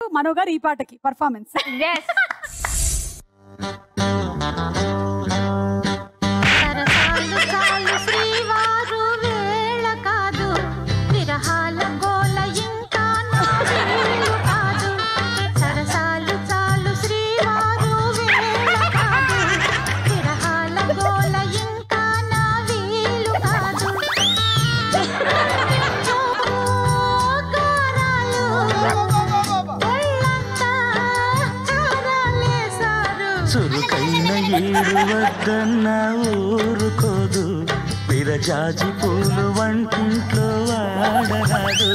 మనో గారు ఈ పాటకి పర్ఫార్మెన్స్. చురుకైన ఏడు వద్దన్న ఊరుకోదు, విరజాజి పూలు వంటింట్లో వాడరాదు.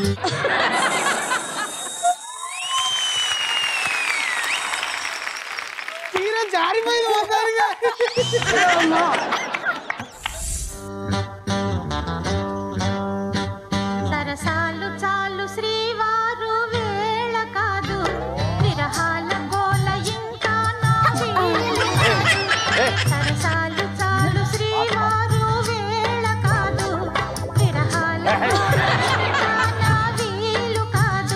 సరసాలు చాలు శ్రీవారు వేళ కాదు, విరహాల గోల ఇంకా నా వీలు. సరసాలు చాలు శ్రీవారు వేళ కాదు, విరహాల గోల ఇంకా నా వీలు కాదు.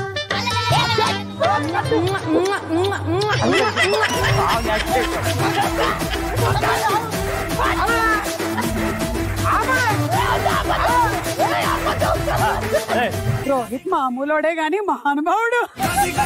రోహిత్ మామూలోడే గాని మహానుభావుడు.